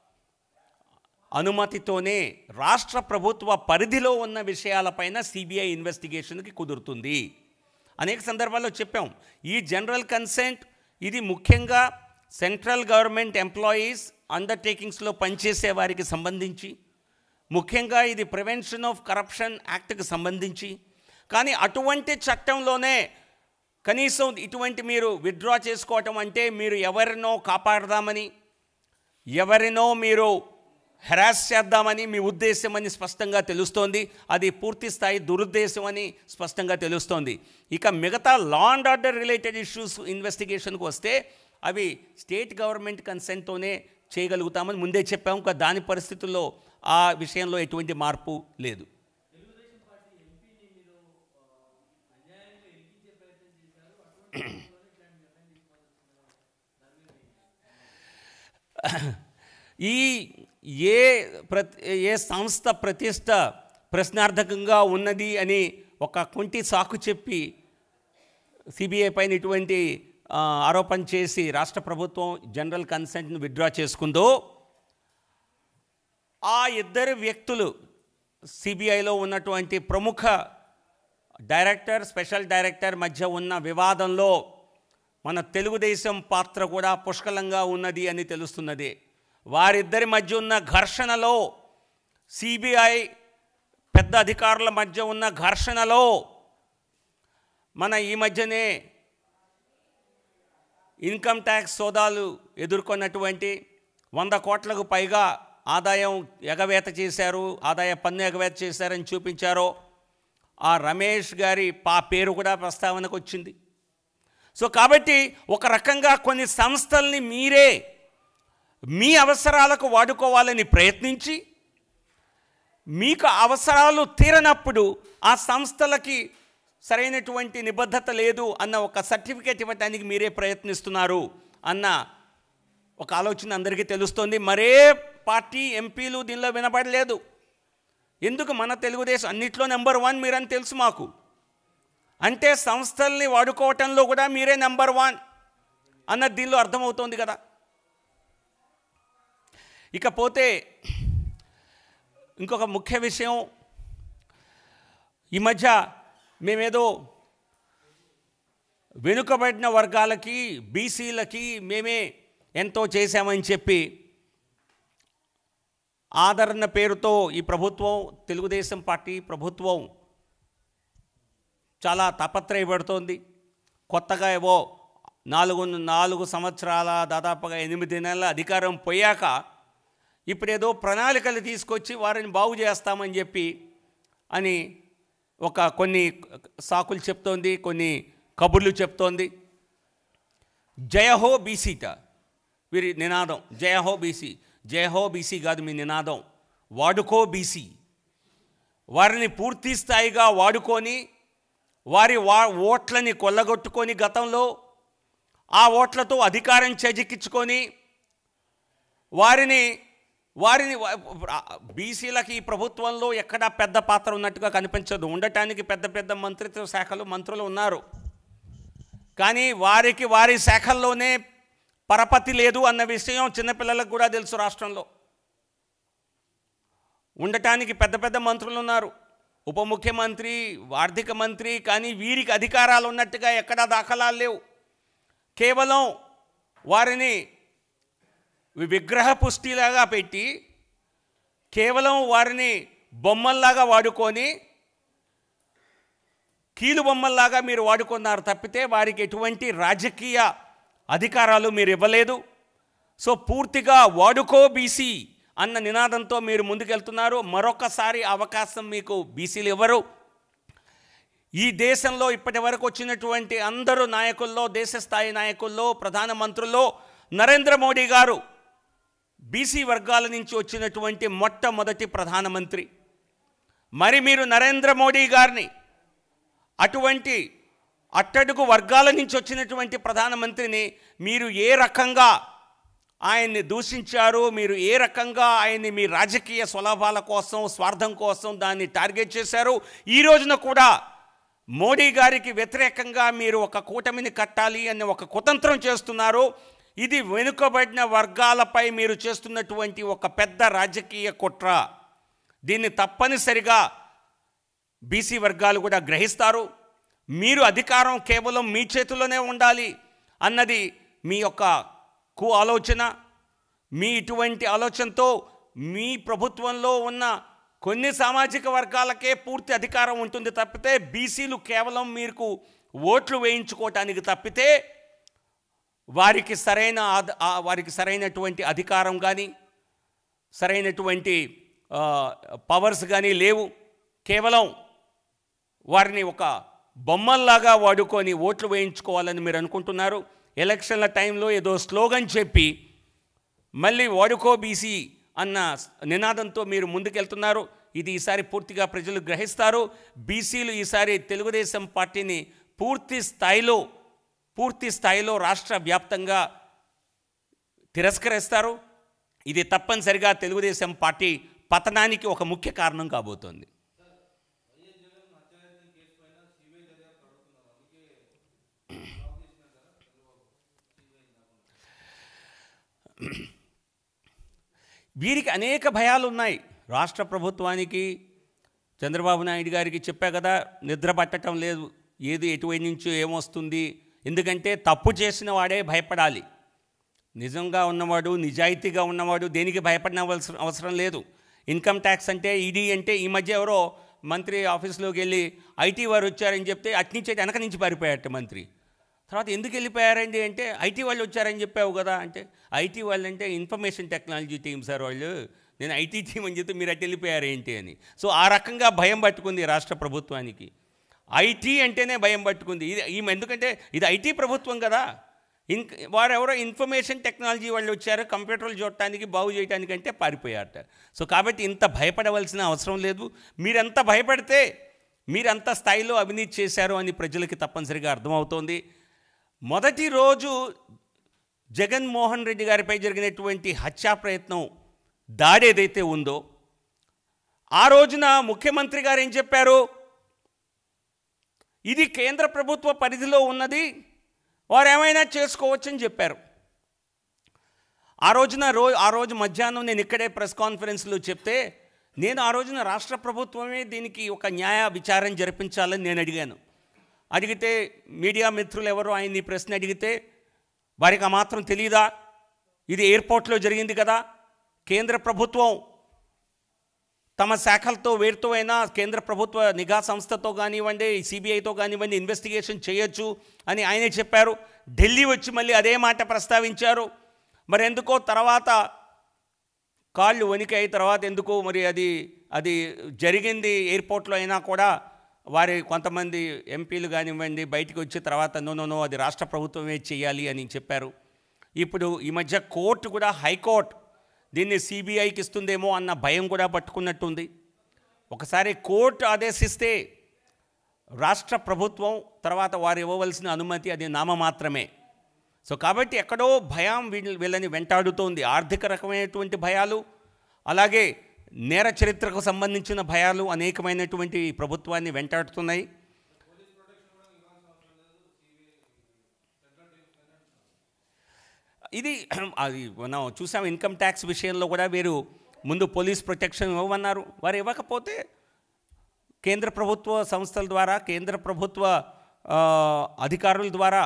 అనుమతితోనే రాష్ట్ర ప్రభుత్వ పరిధిలో ఉన్న విషయాలపైన సిబిఐ ఇన్వెస్టిగేషన్కి కుదురుతుంది. అనేక సందర్భాల్లో చెప్పాం. ఈ జనరల్ కన్సెంట్ ఇది ముఖ్యంగా సెంట్రల్ గవర్నమెంట్ ఎంప్లాయీస్ అండర్టేకింగ్స్లో పనిచేసే వారికి సంబంధించి, ముఖ్యంగా ఇది ప్రివెన్షన్ ఆఫ్ కరప్షన్ యాక్ట్కి సంబంధించి. కానీ అటువంటి చట్టంలోనే కనీసం ఇటువంటి మీరు విత్డ్రా చేసుకోవటం అంటే మీరు ఎవరినో కాపాడదామని, ఎవరినో మీరు హెరాస్ చేద్దామని మీ ఉద్దేశం అని స్పష్టంగా తెలుస్తోంది. అది పూర్తి స్థాయి దురుద్దేశం అని స్పష్టంగా తెలుస్తోంది. ఇక మిగతా law and order related issues ఇన్వెస్టిగేషన్కి వస్తే అవి స్టేట్ గవర్నమెంట్ కన్సెంట్తోనే చేయగలుగుతామని ముందే చెప్పాము. దాని పరిస్థితుల్లో ఆ విషయంలో ఎటువంటి మార్పు లేదు. ఏ సంస్థ ప్రతిష్ట ప్రశ్నార్థకంగా ఉన్నది అని ఒక కొంటి సాకు చెప్పి సిబిఐ పైన ఇటువంటి ఆరోపణ చేసి రాష్ట్ర ప్రభుత్వం జనరల్ కన్సెంట్ను విత్డ్రా చేసుకుందో, ఆ ఇద్దరు వ్యక్తులు సిబిఐలో ఉన్నటువంటి ప్రముఖ డైరెక్టర్, స్పెషల్ డైరెక్టర్ మధ్య ఉన్న వివాదంలో మన తెలుగుదేశం పాత్ర కూడా పుష్కలంగా ఉన్నది అని తెలుస్తున్నది. వారిద్దరి మధ్య ఉన్న ఘర్షణలో, సిబిఐ పెద్ద అధికారుల మధ్య ఉన్న ఘర్షణలో మన ఈ మధ్యనే ఇన్కమ్ ట్యాక్స్ సోదాలు ఎదుర్కొన్నటువంటి 100 కోట్లకు పైగా ఆదాయం ఎగవేత చేశారు, ఆదాయ పన్ను ఎగవేత చేశారని చూపించారో ఆ రమేష్ గారి పేరు కూడా ప్రస్తావనకు వచ్చింది. సో కాబట్టి ఒక రకంగా కొన్ని సంస్థల్ని మీరే మీ అవసరాలకు వాడుకోవాలని ప్రయత్నించి, మీకు అవసరాలు తీరనప్పుడు ఆ సంస్థలకి సరైనటువంటి నిబద్ధత లేదు అన్న ఒక సర్టిఫికేట్ ఇవ్వడానికి మీరే ప్రయత్నిస్తున్నారు అన్న ఒక ఆలోచన అందరికీ తెలుస్తోంది. మరే పార్టీ ఎంపీలు దీనిలో వినబడలేదు. ఎందుకు? మన తెలుగుదేశం అన్నిట్లో నెంబర్ 1 మీరని తెలుసు మాకు. అంటే సంస్థల్ని వాడుకోవటంలో కూడా మీరే నెంబర్ 1 అన్నది దీనిలో అర్థమవుతోంది కదా. ఇకపోతే ఇంకొక ముఖ్య విషయం, ఈ మధ్య మేమేదో వెనుకబడిన వర్గాలకి, బీసీలకి మేమే ఎంతో చేశామని చెప్పి ఆదరణ పేరుతో ఈ ప్రభుత్వం, తెలుగుదేశం పార్టీ ప్రభుత్వం చాలా తాపత్రయపడుతోంది. కొత్తగా ఏవో 4 సంవత్సరాల దాదాపుగా 8 నెలల అధికారం పోయాక ఇప్పుడేదో ప్రణాళికలు తీసుకొచ్చి వారిని బాగు చేస్తామని చెప్పి అని కొన్ని సాకులు చెప్తోంది, కొన్ని కబుర్లు చెప్తోంది. జయహో బీసీట వీరి నినాదం. జయహో బీసీ. జయహో బీసీ కాదు మీ నినాదం, వాడుకో బీసీ. వారిని పూర్తి స్థాయిగా వాడుకొని వారి ఓట్లని కొల్లగొట్టుకొని గతంలో ఆ ఓట్లతో అధికారం చేజిక్కించుకొని వారిని బీసీలకి ఈ ప్రభుత్వంలో ఎక్కడా పెద్ద పాత్ర ఉన్నట్టుగా కనిపించదు. ఉండటానికి పెద్ద పెద్ద మంత్రిత్వ శాఖలు, మంత్రులు ఉన్నారు, కానీ వారి శాఖల్లోనే పరపతి లేదు అన్న విషయం చిన్నపిల్లలకు కూడా తెలుసు. రాష్ట్రంలో ఉండటానికి పెద్ద పెద్ద మంత్రులు ఉన్నారు, ఉప ముఖ్యమంత్రి, ఆర్థిక మంత్రి, కానీ వీరికి అధికారాలు ఉన్నట్టుగా ఎక్కడా దాఖలాలు లేవు. కేవలం వారిని విగ్రహ పుష్టిలాగా పెట్టి, కేవలం వారిని బొమ్మల్లాగా వాడుకొని, కీలు బొమ్మల్లాగా మీరు వాడుకున్నారు తప్పితే వారికి ఎటువంటి రాజకీయ అధికారాలు మీరు ఇవ్వలేదు. సో పూర్తిగా వాడుకో బీసీ అన్న నినాదంతో మీరు ముందుకెళ్తున్నారు. మరొకసారి అవకాశం మీకు బీసీలు ఇవ్వరు. ఈ దేశంలో ఇప్పటి వరకు వచ్చినటువంటి అందరూ నాయకుల్లో, దేశ స్థాయి నాయకుల్లో, ప్రధానమంత్రుల్లో నరేంద్ర మోడీ గారు బీసీ వర్గాల నుంచి వచ్చినటువంటి మొట్టమొదటి ప్రధానమంత్రి. మరి మీరు నరేంద్ర మోడీ గారిని, అటువంటి అట్టడుగు వర్గాల నుంచి వచ్చినటువంటి ప్రధానమంత్రిని మీరు ఏ రకంగా ఆయన్ని దూషించారు, మీరు ఏ రకంగా ఆయన్ని మీ రాజకీయ స్వలాభాల కోసం, స్వార్థం కోసం దాన్ని టార్గెట్ చేశారు. ఈ రోజున కూడా మోడీ గారికి వ్యతిరేకంగా మీరు ఒక కూటమిని కట్టాలి అని ఒక కుతంత్రం చేస్తున్నారు. ఇది వెనుకబడిన వర్గాలపై మీరు చేస్తున్నటువంటి ఒక పెద్ద రాజకీయ కుట్ర. దీన్ని తప్పనిసరిగా బీసీ వర్గాలు కూడా గ్రహిస్తారు. మీరు అధికారం కేవలం మీ చేతుల్లోనే ఉండాలి అన్నది మీ యొక్క ఆలోచన. మీ ఇటువంటి ఆలోచనతో మీ ప్రభుత్వంలో ఉన్న కొన్ని సామాజిక వర్గాలకే పూర్తి అధికారం ఉంటుంది తప్పితే, బీసీలు కేవలం మీకు ఓట్లు వేయించుకోవటానికి తప్పితే వారికి సరైనటువంటి అధికారం కానీ, సరైనటువంటి పవర్స్ కానీ లేవు. కేవలం వారిని ఒక బొమ్మల్లాగా వాడుకొని ఓట్లు వేయించుకోవాలని మీరు అనుకుంటున్నారు. ఎలక్షన్ల టైంలో ఏదో స్లోగన్ చెప్పి మళ్ళీ వాడుకో బీసీ అన్న నినాదంతో మీరు ముందుకెళ్తున్నారు. ఇది ఈసారి పూర్తిగా ప్రజలు గ్రహిస్తారు. బీసీలు ఈసారి తెలుగుదేశం పార్టీని పూర్తి స్థాయిలో రాష్ట్ర వ్యాప్తంగా తిరస్కరిస్తారు. ఇది తప్పనిసరిగా తెలుగుదేశం పార్టీ పతనానికి ఒక ముఖ్య కారణం కాబోతోంది. వీరికి అనేక భయాలు ఉన్నాయి. రాష్ట్ర ప్రభుత్వానికి, చంద్రబాబు నాయుడు గారికి చెప్పా కదా, నిద్ర పట్టడం లేదు, ఏది ఎటువైపు నుంచో ఏమొస్తుంది. ఎందుకంటే తప్పు చేసిన వాడే భయపడాలి. నిజంగా ఉన్నవాడు, నిజాయితీగా ఉన్నవాడు దేనికి భయపడనవలసిన అవసరం లేదు. ఇన్కమ్ ట్యాక్స్ అంటే, ఈడీ అంటే, ఈ మధ్య ఎవరో మంత్రి ఆఫీస్లోకి వెళ్ళి ఐటీ వారు వచ్చారని చెప్తే అట్నుంచి వెనక నుంచి పారిపోయారట మంత్రి. తర్వాత ఎందుకు వెళ్ళిపోయారండి అంటే, ఐటీ వాళ్ళు వచ్చారని చెప్పావు కదా అంటే, ఐటీ వాళ్ళు అంటే ఇన్ఫర్మేషన్ టెక్నాలజీ టీమ్ సార్ వాళ్ళు, నేను ఐటీ టీమ్ అని చెప్తే మీరు అటు వెళ్ళిపోయారేంటి అని. సో ఆ రకంగా భయం పట్టుకుంది రాష్ట్ర ప్రభుత్వానికి. ఐటీ అంటేనే భయం పట్టుకుంది. ఎందుకంటే ఇది ఐటీ ప్రభుత్వం కదా. వారెవరో ఇన్ఫర్మేషన్ టెక్నాలజీ వాళ్ళు వచ్చారు కంప్యూటర్లు చూడటానికి, బాగు చేయడానికి అంటే పారిపోయారట. సో కాబట్టి ఇంత భయపడవలసిన అవసరం లేదు. మీరంత భయపడితే మీరంత స్థాయిలో అవినీతి చేశారు అని ప్రజలకి తప్పనిసరిగా అర్థమవుతోంది. మొదటి రోజు జగన్మోహన్ రెడ్డి గారిపై జరిగినటువంటి హత్యా ప్రయత్నం దాడి ఏదైతే ఉందో, ఆ రోజున ముఖ్యమంత్రి గారు ఏం చెప్పారు? ఇది కేంద్ర ప్రభుత్వ పరిధిలో ఉన్నది, వారు ఏమైనా చేసుకోవచ్చని చెప్పారు. ఆ రోజు మధ్యాహ్నం నేను ఇక్కడే ప్రెస్ కాన్ఫరెన్స్లో చెప్తే, నేను ఆ రోజున రాష్ట్ర ప్రభుత్వమే దీనికి ఒక న్యాయ విచారణ జరిపించాలని నేను అడిగాను. అడిగితే మీడియా మిత్రులు ఎవరో ఆయన్ని ప్రశ్న అడిగితే, వారికి ఆ మాత్రం తెలియదా? ఇది ఎయిర్పోర్ట్లో జరిగింది కదా, కేంద్ర ప్రభుత్వం తమ శాఖలతో వేరుతో అయినా కేంద్ర ప్రభుత్వ నిఘా సంస్థతో కానివ్వండి, సిబిఐతో కానివ్వండి ఇన్వెస్టిగేషన్ చేయొచ్చు అని ఆయనే చెప్పారు. ఢిల్లీ వచ్చి మళ్ళీ అదే మాట ప్రస్తావించారు. మరి ఎందుకో తర్వాత కాళ్ళు వణికాయి. తర్వాత ఎందుకో మరి అది జరిగింది ఎయిర్పోర్ట్లో అయినా కూడా వారి కొంతమంది ఎంపీలు కానివ్వండి బయటికి వచ్చి తర్వాత నో అది రాష్ట్ర ప్రభుత్వమే చేయాలి అని చెప్పారు. ఇప్పుడు ఈ మధ్య కోర్టు కూడా, హైకోర్టు దీన్ని సిబిఐకి ఇస్తుందేమో అన్న భయం కూడా పట్టుకున్నట్టుంది. ఒకసారి కోర్టు ఆదేశిస్తే రాష్ట్ర ప్రభుత్వం తర్వాత వారు ఇవ్వవలసిన అనుమతి అది నామమాత్రమే. సో కాబట్టి ఎక్కడో భయం వీళ్ళని వెంటాడుతోంది. ఆర్థిక రకమైనటువంటి భయాలు, అలాగే నేర చరిత్రకు సంబంధించిన భయాలు అనేకమైనటువంటి ప్రభుత్వాన్ని వెంటాడుతున్నాయి. అది మనం చూసాం. ఇన్కమ్ ట్యాక్స్ విషయంలో కూడా వీరు ముందు పోలీస్ ప్రొటెక్షన్ ఇవ్వమన్నారు. వారు ఇవ్వకపోతే కేంద్ర ప్రభుత్వ సంస్థల ద్వారా, కేంద్ర ప్రభుత్వ అధికారుల ద్వారా,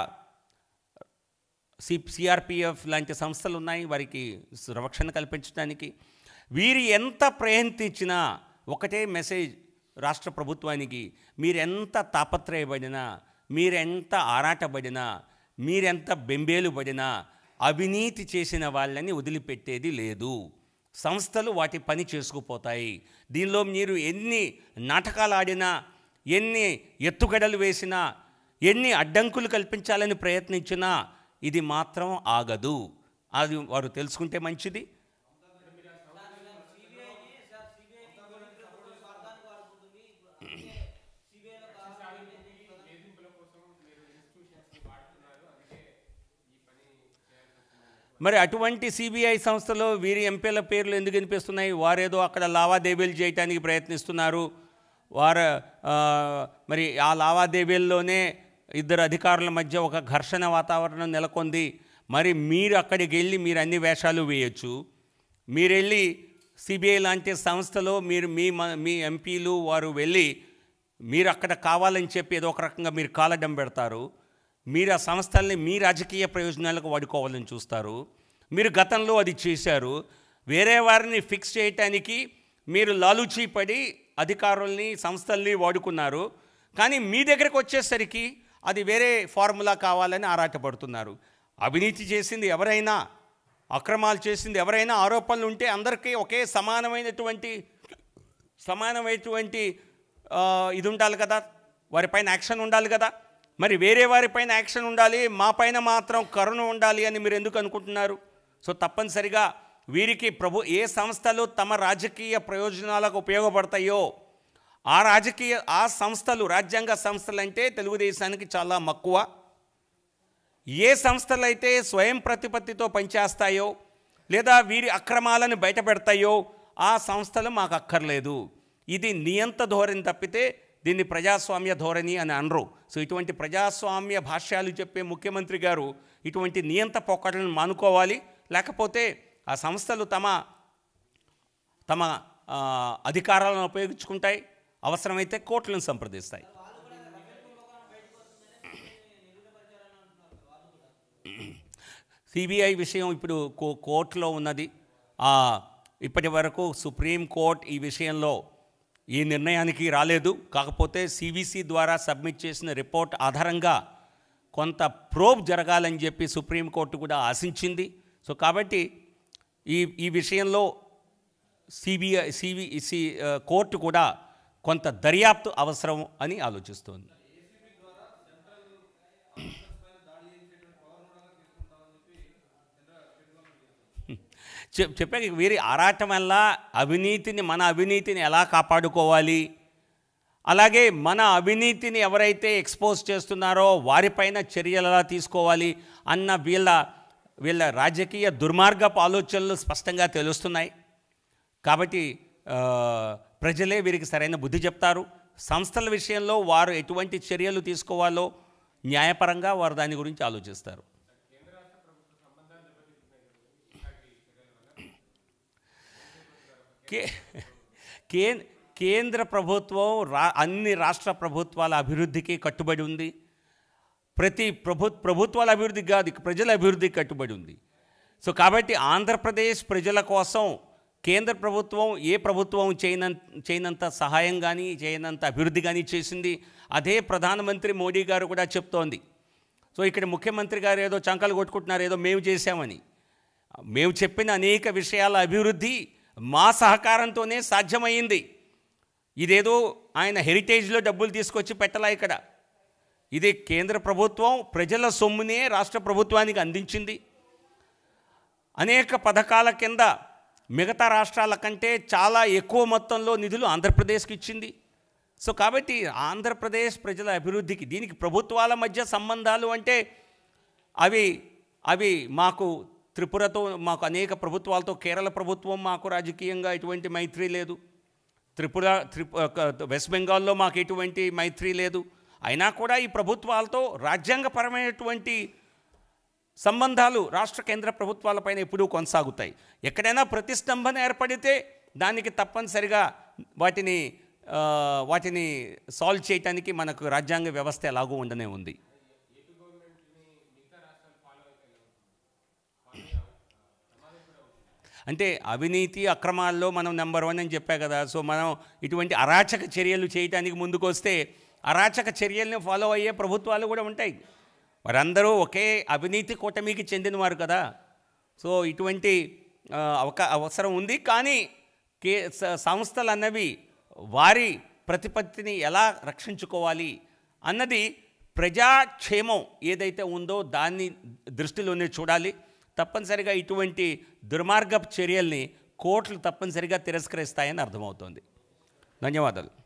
సిఆర్పిఎఫ్ లాంటి సంస్థలు ఉన్నాయి వారికి రక్షణ కల్పించడానికి. వీరు ఎంత ప్రయత్నించినా ఒకటే మెసేజ్ రాష్ట్ర ప్రభుత్వానికి, మీరెంత తాపత్రయపడినా, మీరెంత ఆరాటపడినా, మీరెంత బెంబేలు పడినా అవినీతి చేసిన వాళ్ళని వదిలిపెట్టేది లేదు. సంస్థలు వాటి పని చేసుకుపోతాయి. దీనిలో మీరు ఎన్ని నాటకాలు ఆడినా, ఎన్ని ఎత్తుగడలు వేసినా, ఎన్ని అడ్డంకులు కల్పించాలని ప్రయత్నించినా ఇది మాత్రం ఆగదు. అది వారు తెలుసుకుంటే మంచిది. మరి అటువంటి సిబిఐ సంస్థలో వీరి ఎంపీల పేర్లు ఎందుకు వినిపిస్తున్నాయి? వారేదో అక్కడ లావాదేవీలు చేయడానికి ప్రయత్నిస్తున్నారు. మరి ఆ లావాదేవీల్లోనే ఇద్దరు అధికారుల మధ్య ఒక ఘర్షణ వాతావరణం నెలకొంది. మరి మీరు అక్కడికి వెళ్ళి మీరు అన్ని వేషాలు వేయచ్చు. మీరు వెళ్ళి సిబిఐ లాంటి సంస్థలో మీ ఎంపీలు వారు వెళ్ళి మీరు అక్కడ కావాలని చెప్పి ఏదో ఒక రకంగా మీరు కాలడం పెడతారు. మీరు ఆ సంస్థల్ని మీ రాజకీయ ప్రయోజనాలకు వాడుకోవాలని చూస్తారు. మీరు గతంలో అది చేశారు. వేరే వారిని ఫిక్స్ చేయటానికి మీరు లాలూచీ పడి అధికారుల్ని, సంస్థల్ని వాడుకున్నారు. కానీ మీ దగ్గరకు వచ్చేసరికి అది వేరే ఫార్ములా కావాలని ఆరాటపడుతున్నారు. అవినీతి చేసింది ఎవరైనా, అక్రమాలు చేసింది ఎవరైనా, ఆరోపణలు ఉంటే అందరికీ ఒకే సమానమైనటువంటి ఇది ఉండాలి కదా, వారిపైన యాక్షన్ ఉండాలి కదా. మరి వేరే వారిపైన యాక్షన్ ఉండాలి, మా పైన మాత్రం కరుణ ఉండాలి అని మీరు ఎందుకు అనుకుంటున్నారు? సో తప్పనిసరిగా వీరికి ఏ సంస్థలు తమ రాజకీయ ప్రయోజనాలకు ఉపయోగపడతాయో ఆ సంస్థలు, రాజ్యాంగ సంస్థలు అంటే తెలుగుదేశానికి చాలా మక్కువ. ఏ సంస్థలు అయితే స్వయం ప్రతిపత్తితో పనిచేస్తాయో లేదా వీరి అక్రమాలను బయటపెడతాయో ఆ సంస్థలు మాకు అక్కర్లేదు. ఇది నియంత ధోరణి తప్పితే దీన్ని ప్రజాస్వామ్య ధోరణి అని అనరు. సో ఇటువంటి ప్రజాస్వామ్య భాష్యాలు చెప్పే ముఖ్యమంత్రి గారు ఇటువంటి నియంత పోకడలను మానుకోవాలి. లేకపోతే ఆ సంస్థలు తమ అధికారాలను ఉపయోగించుకుంటాయి, అవసరమైతే కోర్టులను సంప్రదిస్తాయి. సిబిఐ విషయం ఇప్పుడు కోర్టులో ఉన్నది. ఇప్పటి వరకు సుప్రీంకోర్టు ఈ విషయంలో ఈ నిర్ణయానికి రాలేదు. కాకపోతే సివిసి ద్వారా సబ్మిట్ చేసిన రిపోర్ట్ ఆధారంగా కొంత ప్రోబ్ జరగాలని చెప్పి సుప్రీంకోర్టు కూడా ఆశించింది. సో కాబట్టి ఈ విషయంలో కోర్టు కూడా కొంత దర్యాప్తు అవసరం అని ఆలోచిస్తోంది. చెప్పాక వీరి ఆరాటం వల్ల మన అవినీతిని ఎలా కాపాడుకోవాలి, అలాగే మన అవినీతిని ఎవరైతే ఎక్స్పోజ్ చేస్తున్నారో వారిపైన చర్యలు ఎలా తీసుకోవాలి అన్న వీళ్ళ రాజకీయ దుర్మార్గపు ఆలోచనలు స్పష్టంగా తెలుస్తున్నాయి. కాబట్టి ప్రజలే వీరికి సరైన బుద్ధి చెప్తారు. సంస్థల విషయంలో వారు ఎటువంటి చర్యలు తీసుకోవాలో న్యాయపరంగా వారు దాని గురించి ఆలోచిస్తారు. కేంద్ర ప్రభుత్వం అన్ని రాష్ట్ర ప్రభుత్వాల అభివృద్ధికి కట్టుబడి ఉంది. ప్రతి ప్రభుత్వాల అభివృద్ధికి కాదు, ప్రజల అభివృద్ధికి కట్టుబడి ఉంది. సో కాబట్టి ఆంధ్రప్రదేశ్ ప్రజల కోసం కేంద్ర ప్రభుత్వం ఏ ప్రభుత్వం చేయనంత సహాయం కానీ చేయనంత అభివృద్ధి కానీ చేసింది. అదే ప్రధానమంత్రి మోడీ గారు కూడా చెప్తోంది. సో ఇక్కడ ముఖ్యమంత్రి గారు ఏదో చంకలు కొట్టుకుంటున్నారు, ఏదో మేము చేశామని. మేము చెప్పిన అనేక విషయాల అభివృద్ధి మా సహకారంతోనే సాధ్యమైంది. ఇదేదో ఆయన హెరిటేజ్లో డబ్బులు తీసుకొచ్చి పెట్టలా. ఇక్కడ ఇది కేంద్ర ప్రభుత్వం ప్రజల సొమ్మునే రాష్ట్ర ప్రభుత్వానికి అందించింది. అనేక పథకాల కింద మిగతా రాష్ట్రాల కంటే చాలా ఎక్కువ మొత్తంలో నిధులు ఆంధ్రప్రదేశ్కి ఇచ్చింది. సో కాబట్టి ఆంధ్రప్రదేశ్ ప్రజల అభివృద్ధికి దీనికి ప్రభుత్వాల మధ్య సంబంధాలు అంటే అవి మాకు త్రిపురతో మాకు అనేక ప్రభుత్వాలతో, కేరళ ప్రభుత్వం మాకు రాజకీయంగా ఎటువంటి మైత్రి లేదు, వెస్ట్ బెంగాల్లో మాకు ఎటువంటి మైత్రి లేదు. అయినా కూడా ఈ ప్రభుత్వాలతో రాజ్యాంగపరమైనటువంటి సంబంధాలు రాష్ట్ర కేంద్ర ప్రభుత్వాలపైన ఎప్పుడూ కొనసాగుతాయి. ఎక్కడైనా ప్రతిష్టంభన ఏర్పడితే దానికి తప్పనిసరిగా వాటిని సాల్వ్ చేయడానికి మనకు రాజ్యాంగ వ్యవస్థ ఎలాగూ ఉండనే ఉంది. అంటే అవినీతి అక్రమాల్లో మనం నెంబర్ 1 అని చెప్పా కదా. సో మనం ఇటువంటి అరాచక చర్యలు చేయడానికి ముందుకు వస్తే అరాచక చర్యల్ని ఫాలో అయ్యే ప్రభుత్వాలు కూడా ఉంటాయి. వారందరూ ఒకే అవినీతి కూటమికి చెందినవారు కదా. సో ఇటువంటి అవసరం ఉంది. కానీ సంస్థలు అన్నవి వారి ప్రతిపత్తిని ఎలా రక్షించుకోవాలి అన్నది ప్రజాక్షేమం ఏదైతే ఉందో దాన్ని దృష్టిలోనే చూడాలి. తప్పనిసరిగా ఇటువంటి దుర్మార్గపు చర్యల్ని కోర్టులు తప్పనిసరిగా తిరస్కరిస్తాయని అర్థమవుతోంది. ధన్యవాదాలు.